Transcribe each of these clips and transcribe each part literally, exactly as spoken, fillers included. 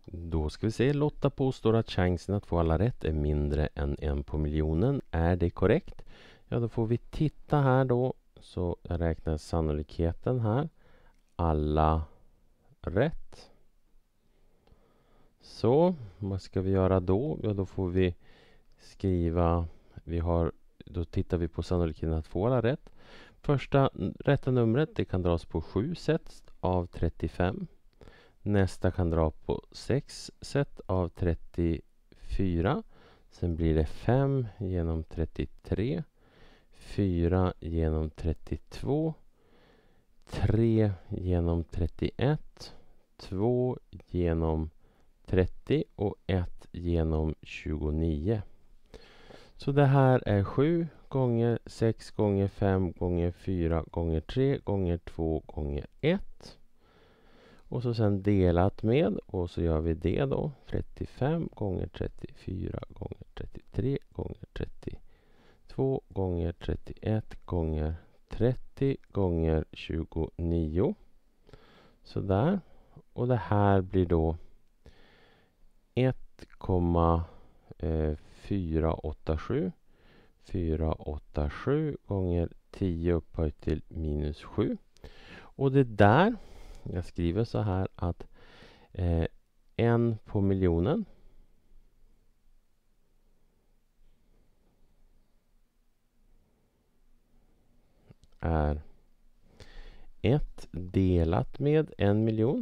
Då ska vi se. Lotta påstår att chansen att få alla rätt är mindre än en på miljonen. Är det korrekt? Ja, då får vi titta här då. Så jag räknar sannolikheten här. Alla rätt. Så, vad ska vi göra då? Ja, då får vi skriva. Vi har, då tittar vi på sannolikheten att få alla rätt. Första rätta numret, det kan dras på sju sätt av trettiofem. Nästa kan dra på sex sätt av trettiofyra. Sen blir det fem genom trettiotre. fyra genom trettiotvå. tre genom trettioett. två genom trettio och ett genom tjugonio. Så det här är sju gånger sex gånger fem gånger fyra gånger tre gånger två gånger ett. Och så sen delat med, och så gör vi det då. trettiofem gånger trettiofyra gånger trettiotre gånger trettiotvå gånger trettioett gånger trettio gånger tjugonio. Så där. Och det här blir då ett komma fyra åtta sju. fyra åtta sju gånger tio upphöjt till minus sju. Och det där, jag skriver så här att eh, en på miljonen är ett delat med en miljon.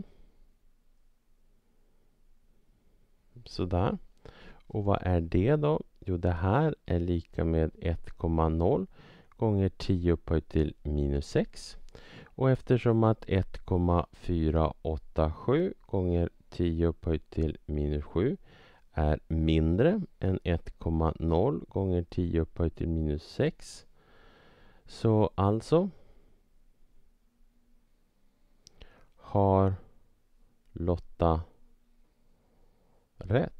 Sådär. Och vad är det då? Jo, det här är lika med ett komma noll gånger tio upphöjt till minus sex. Och eftersom att ett komma fyra åtta sju gånger tio upphöjt till minus sju är mindre än ett komma noll gånger tio upphöjt till minus sex. Så alltså har Lotta rätt.